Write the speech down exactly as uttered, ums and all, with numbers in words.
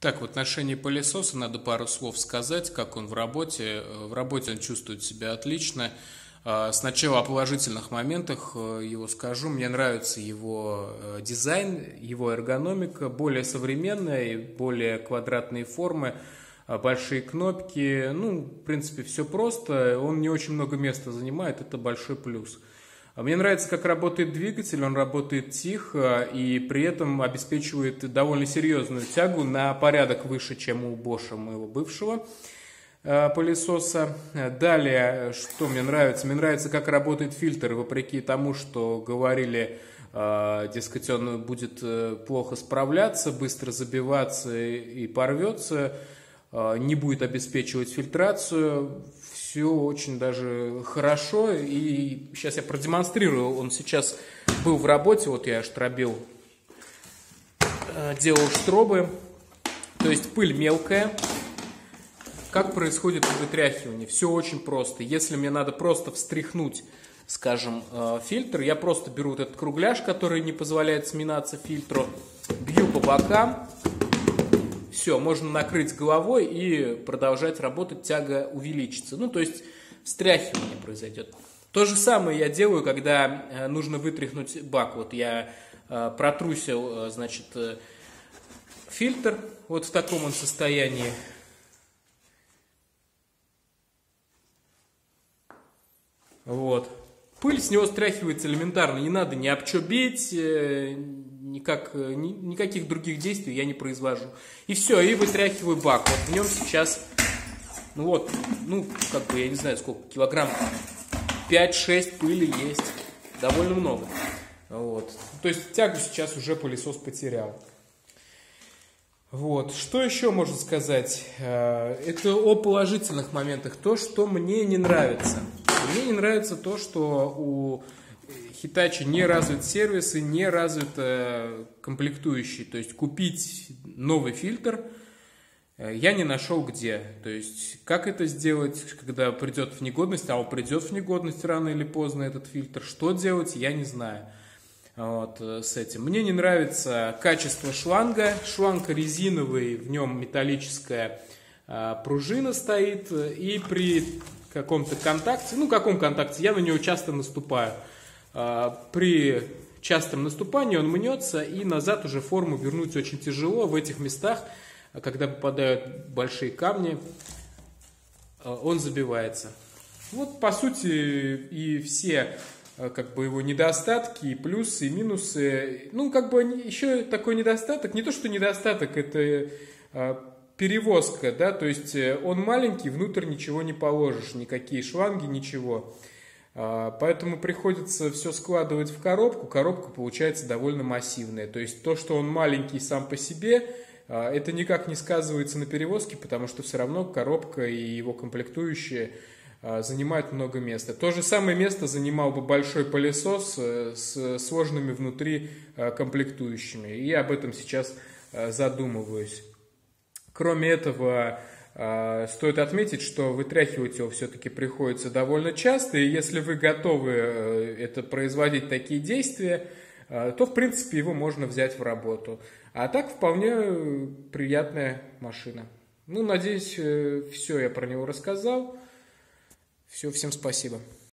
Так, в отношении пылесоса надо пару слов сказать, как он в работе. В работе он чувствует себя отлично. А, Сначала о положительных моментах э, его скажу. Мне нравится его э, дизайн, его эргономика, более современная, более квадратные формы, а, большие кнопки. Ну, в принципе, все просто. Он не очень много места занимает, это большой плюс. А Мне нравится, как работает двигатель, он работает тихо и при этом обеспечивает довольно серьезную тягу на порядок выше, чем у Bosch, моего бывшего э, пылесоса. Далее, что мне нравится? Мне нравится, как работает фильтр, вопреки тому, что говорили, э, дескать, он будет э, плохо справляться, быстро забиваться и порвется, э, не будет обеспечивать фильтрацию. Все очень даже хорошо, и сейчас я продемонстрирую, он сейчас был в работе, вот я штробил, делал штробы, то есть пыль мелкая. Как происходит вытряхивание? Все очень просто. Если мне надо просто встряхнуть, скажем, фильтр, я просто беру вот этот кругляш, который не позволяет сминаться фильтру, бью по бокам. Все, можно накрыть головой и продолжать работать, тяга увеличится. Ну, то есть встряхивание произойдет. То же самое я делаю, когда э, нужно вытряхнуть бак. Вот я э, протрусил, э, значит, э, фильтр, вот в таком он состоянии. Вот. Пыль с него стряхивается элементарно, не надо ни обчебить, э, никак, ни, никаких других действий я не произвожу. И все, и вытряхиваю бак. Вот в нем сейчас, ну вот, ну, как бы, я не знаю, сколько, килограмм пять-шесть пыли есть. Довольно много. Вот. То есть тягу сейчас уже пылесос потерял. Вот. Что еще можно сказать? Это о положительных моментах. То, что мне не нравится. Мне не нравится то, что у Hitachi не развит сервис и не развит э, комплектующий. То есть купить новый фильтр э, я не нашел где. То есть как это сделать, когда придет в негодность, а он придет в негодность рано или поздно, этот фильтр. Что делать, я не знаю. Вот, э, с этим. Мне не нравится качество шланга. Шланг резиновый, в нем металлическая э, пружина стоит. И при каком-то контакте, ну каком контакте, я на него часто наступаю. При частом наступании он мнется, и назад уже форму вернуть очень тяжело. В этих местах, когда попадают большие камни, он забивается. Вот, по сути, и все как бы его недостатки, и плюсы, и минусы. Ну, как бы еще такой недостаток, не то что недостаток, это перевозка, да, то есть он маленький, внутрь ничего не положишь, никакие шланги, ничего. Поэтому приходится все складывать в коробку. Коробка получается довольно массивная. То есть то, что он маленький сам по себе, это никак не сказывается на перевозке, потому что все равно коробка и его комплектующие занимают много места. То же самое место занимал бы большой пылесос с сложными внутри комплектующими. И я об этом сейчас задумываюсь. Кроме этого, стоит отметить, что вытряхивать его все-таки приходится довольно часто, и если вы готовы это производить такие действия, то в принципе его можно взять в работу. А так вполне приятная машина. Ну, надеюсь, все я про него рассказал. Все, всем спасибо.